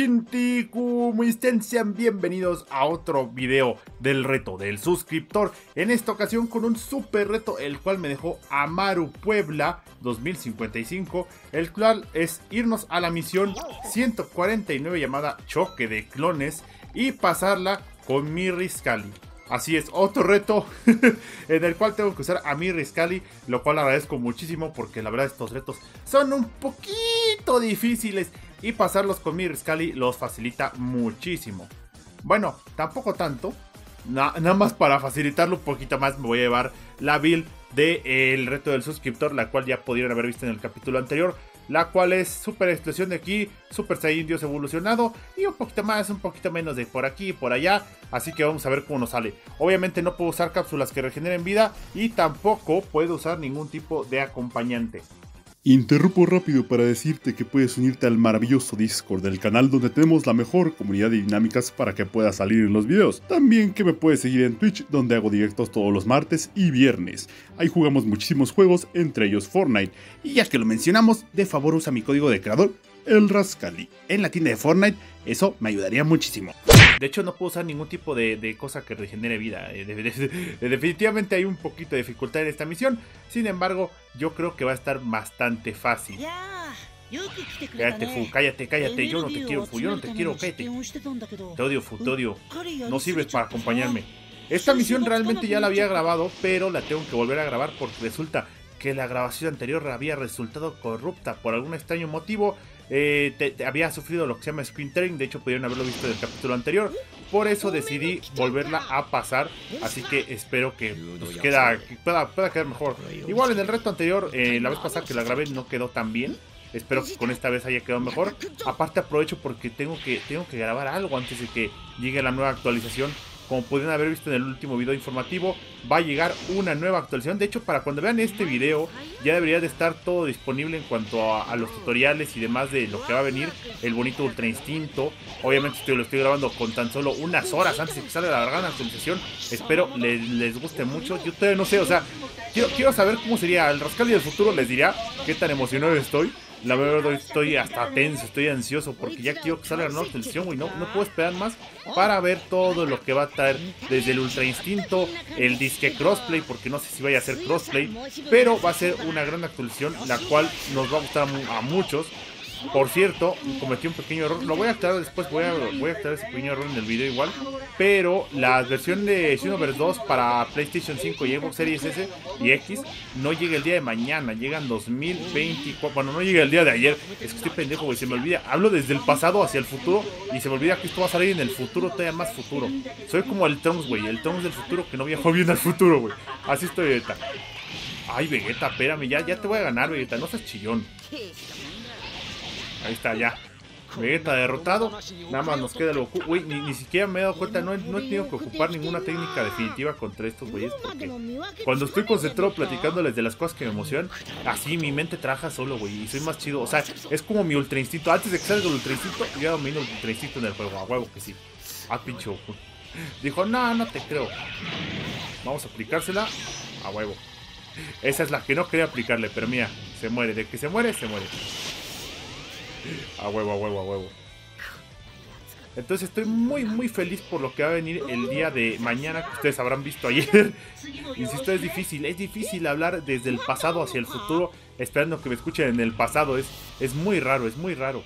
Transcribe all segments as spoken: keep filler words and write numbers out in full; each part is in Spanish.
Shinty, ¿cómo están? Sean bienvenidos a otro video del reto del suscriptor. En esta ocasión con un super reto, el cual me dejó Amaru Puebla dos mil cincuenta y cinco, el cual es irnos a la misión ciento cuarenta y nueve llamada Choque de Clones y pasarla con mi Riscali. Así es, otro reto en el cual tengo que usar a mi Riscali, lo cual agradezco muchísimo porque la verdad estos retos son un poquito difíciles y pasarlos con mi Riscali los facilita muchísimo. Bueno, tampoco tanto, Na nada más para facilitarlo un poquito más me voy a llevar la build del reto del suscriptor, la cual ya pudieron haber visto en el capítulo anterior. La cual es Super Explosión de aquí, Super Saiyan Dios evolucionado y un poquito más, un poquito menos de por aquí y por allá. Así que vamos a ver cómo nos sale. Obviamente no puedo usar cápsulas que regeneren vida y tampoco puedo usar ningún tipo de acompañante. Interrumpo rápido para decirte que puedes unirte al maravilloso Discord del canal, donde tenemos la mejor comunidad de dinámicas para que puedas salir en los videos. También que me puedes seguir en Twitch, donde hago directos todos los martes y viernes. Ahí jugamos muchísimos juegos, entre ellos Fortnite. Y ya que lo mencionamos, de favor usa mi código de creador, el Rascali, en la tienda de Fortnite. Eso me ayudaría muchísimo. De hecho no puedo usar ningún tipo de, de cosa que regenere vida. Eh, de, de, de, definitivamente hay un poquito de dificultad en esta misión. Sin embargo, yo creo que va a estar bastante fácil. Cállate, Fu, cállate, cállate. Yo no te quiero, Fu, yo no te quiero, cállate. Te odio, Fu, te odio. No sirves para acompañarme. Esta misión realmente ya la había grabado, pero la tengo que volver a grabar porque resulta que la grabación anterior había resultado corrupta por algún extraño motivo. Eh, te, te había sufrido lo que se llama screen tearing. De hecho pudieron haberlo visto en el capítulo anterior. Por eso decidí volverla a pasar. Así que espero que, pues, queda, que pueda, pueda quedar mejor. Igual en el reto anterior, eh, la vez pasada que la grabé no quedó tan bien. Espero que con esta vez haya quedado mejor. Aparte aprovecho porque tengo que, tengo que grabar algo antes de que llegue la nueva actualización. Como pudieron haber visto en el último video informativo, va a llegar una nueva actualización. De hecho, para cuando vean este video, ya debería de estar todo disponible en cuanto a, a los tutoriales y demás de lo que va a venir. El bonito Ultra Instinto. Obviamente estoy, lo estoy grabando con tan solo unas horas antes de que salga la gran actualización. Espero les, les guste mucho. Yo todavía no sé, o sea, quiero, quiero saber cómo sería el Rascali del futuro. Les dirá qué tan emocionado estoy. La verdad estoy hasta tenso, estoy ansioso porque ya quiero que salga la nueva actualización, güey. No, no puedo esperar más para ver todo lo que va a traer desde el Ultra Instinto, el disque crossplay, porque no sé si vaya a ser crossplay, pero va a ser una gran actualización, la cual nos va a gustar a muchos. Por cierto, cometí un pequeño error, lo voy a aclarar después, voy a, voy a aclarar ese pequeño error en el video igual. Pero la versión de Xenoverse dos para PlayStation cinco y Xbox Series S y X no llega el día de mañana, llega en dos mil veinticuatro, bueno, no llega el día de ayer. Es que estoy pendejo, güey, se me olvida, hablo desde el pasado hacia el futuro y se me olvida que esto va a salir en el futuro, todavía más futuro. Soy como el Trunks, güey, el Trunks del futuro que no viajó bien al futuro, güey. Así estoy ahorita. Ay, Vegeta, espérame, ya, ya te voy a ganar, Vegeta, no seas chillón. Ahí está, ya. Vegeta derrotado. Nada más nos queda el Goku. Uy, ni, ni siquiera me he dado cuenta. No he, no he tenido que ocupar ninguna técnica definitiva contra estos güeyes. Porque cuando estoy concentrado platicándoles de las cosas que me emocionan, así mi mente trabaja solo, güey. Y soy más chido. O sea, es como mi Ultra Instinto. Antes de que salga el Ultra Instinto, ya domino el Ultra Instinto en el juego. A huevo que sí. Ah, pinche Goku. Dijo, no, no te creo. Vamos a aplicársela. A huevo. Esa es la que no quería aplicarle. Pero mira, se muere. De que se muere, se muere. A huevo, a huevo, a huevo. Entonces estoy muy muy feliz por lo que va a venir el día de mañana, que ustedes habrán visto ayer. Insisto, es difícil, es difícil hablar desde el pasado hacia el futuro esperando que me escuchen en el pasado. Es, es muy raro, es muy raro.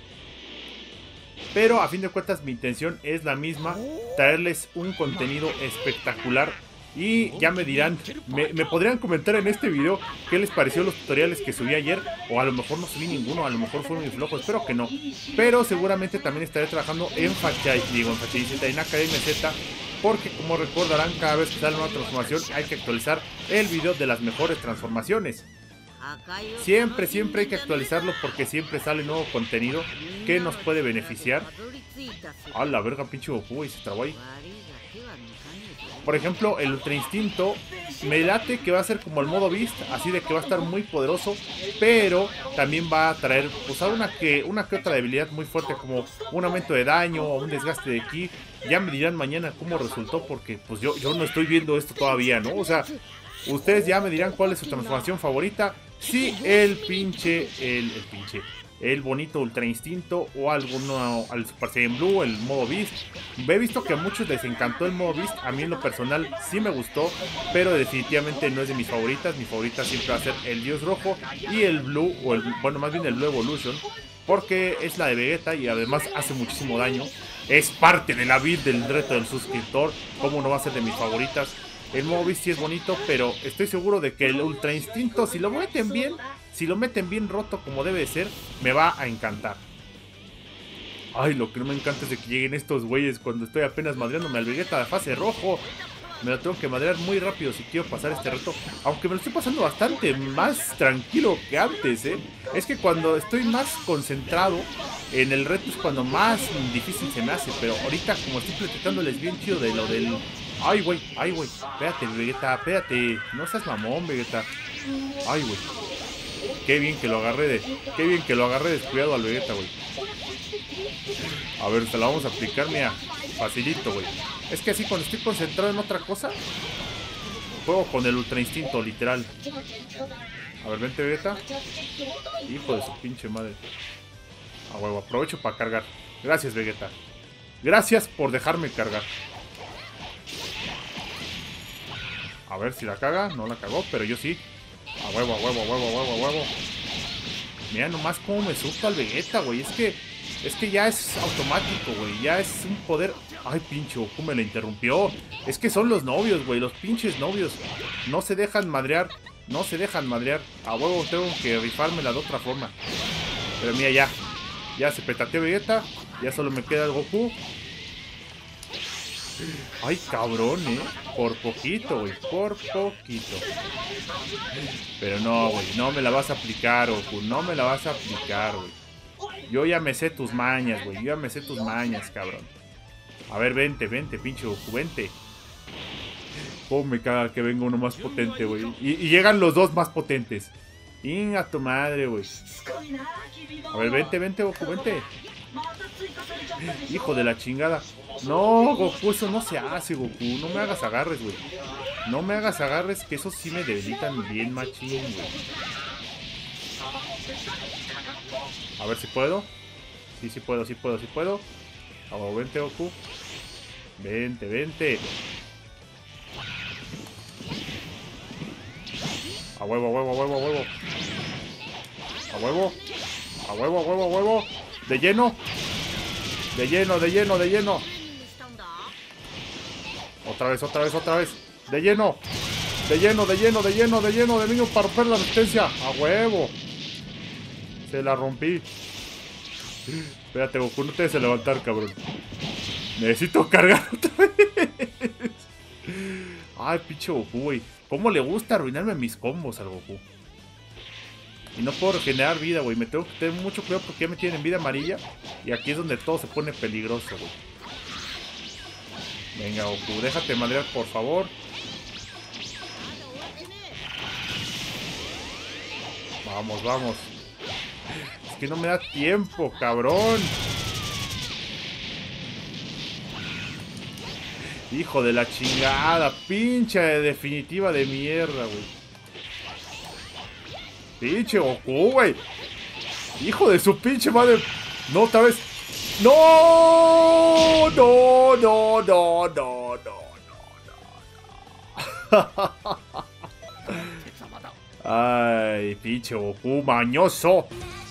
Pero a fin de cuentas mi intención es la misma, traerles un contenido espectacular. Y ya me dirán, me, me podrían comentar en este video qué les pareció los tutoriales que subí ayer. O a lo mejor no subí ninguno, a lo mejor fueron muy flojos, espero que no. Pero seguramente también estaré trabajando en Fachai, digo en Fachai Z, en Academia Z. Porque como recordarán, cada vez que sale una transformación hay que actualizar el video de las mejores transformaciones. Siempre, siempre hay que actualizarlo porque siempre sale nuevo contenido que nos puede beneficiar. A la verga, pinche Goku, y se trabó ahí. Por ejemplo, el Ultra Instinto me late que va a ser como el modo Beast, así de que va a estar muy poderoso, pero también va a traer pues, una, que, una que otra debilidad muy fuerte, como un aumento de daño o un desgaste de ki. Ya me dirán mañana cómo resultó, porque pues yo, yo no estoy viendo esto todavía, ¿no? O sea, ustedes ya me dirán cuál es su transformación favorita. Sí, el pinche, el, el pinche, el bonito Ultra Instinto o alguno al Super Saiyan Blue, el modo Beast. He visto que a muchos les encantó el modo Beast, a mí en lo personal sí me gustó, pero definitivamente no es de mis favoritas. Mi favorita siempre va a ser el Dios Rojo y el Blue, o el, bueno, más bien el Blue Evolution, porque es la de Vegeta y además hace muchísimo daño. Es parte de la build del reto del suscriptor, ¿cómo no va a ser de mis favoritas? El modo Beast sí es bonito, pero estoy seguro de que el Ultra Instinto, si lo meten bien, si lo meten bien roto como debe de ser, me va a encantar. Ay, lo que no me encanta es de que lleguen estos güeyes cuando estoy apenas madreándome al Vegeta de fase rojo. Me lo tengo que madrear muy rápido si quiero pasar este reto. Aunque me lo estoy pasando bastante más tranquilo que antes, ¿eh? Es que cuando estoy más concentrado en el reto es cuando más difícil se me hace. Pero ahorita como estoy platicándoles bien chido de lo del... Ay, güey, ay, güey. Espérate, Vegeta, espérate. No seas mamón, Vegeta. Ay, güey. Qué bien que lo agarré de... Qué bien que lo agarré descuidado al Vegeta, güey. A ver, se la vamos a aplicar, mira. Facilito, güey. Es que así cuando estoy concentrado en otra cosa, juego con el Ultra Instinto, literal. A ver, vente, Vegeta. Hijo de su pinche madre. A huevo, aprovecho para cargar. Gracias, Vegeta. Gracias por dejarme cargar. A ver si la caga. No la cagó, pero yo sí. A huevo, a huevo, a huevo, a huevo, a huevo. Mira nomás cómo me susta al Vegeta, güey. Es que... Es que ya es automático, güey. Ya es un poder... Ay, pinche Goku me la interrumpió. Es que son los novios, güey. Los pinches novios. No se dejan madrear. No se dejan madrear. A huevo tengo que rifármela de otra forma. Pero mira, ya. Ya se petateó Vegeta. Ya solo me queda el Goku. Ay, cabrón, eh. Por poquito, güey. Por poquito. Pero no, güey. No me la vas a aplicar, Goku. No me la vas a aplicar, güey. Yo ya me sé tus mañas, güey. Yo ya me sé tus mañas, cabrón. A ver, vente, vente, pinche Goku, vente. Oh, me caga que venga uno más potente, güey. Y, y llegan los dos más potentes. Inga tu madre, güey. A ver, vente, vente, Goku, vente. Hijo de la chingada. No, Goku, eso no se hace, Goku. No me hagas agarres, güey. No me hagas agarres, que esos sí me debilitan bien machín, güey. A ver si puedo. Sí, sí puedo, sí puedo, sí puedo. A huevo, vente, Goku. Vente, vente. A huevo, a huevo, a huevo, a huevo. A huevo. A huevo, a huevo, a huevo. De lleno. De lleno, de lleno, de lleno. Otra vez, otra vez, otra vez. De lleno. De lleno, de lleno, de lleno, de lleno, de niño para romper la resistencia. A huevo. Se la rompí. Espérate, Goku, no te des a levantar, cabrón. Necesito cargar otra vez. Ay, pinche Goku, güey. ¿Cómo le gusta arruinarme mis combos al Goku? Y no puedo regenerar vida, güey. Me tengo que tener mucho cuidado porque ya me tienen vida amarilla. Y aquí es donde todo se pone peligroso, güey. Venga, Goku, déjate madrear, por favor. Vamos, vamos. Es que no me da tiempo, cabrón. Hijo de la chingada. Pinche definitiva de mierda, güey. Pinche Goku, güey. Hijo de su pinche madre. No, otra vez. No, no, no, no, no, no, no. Ay, pinche Goku mañoso.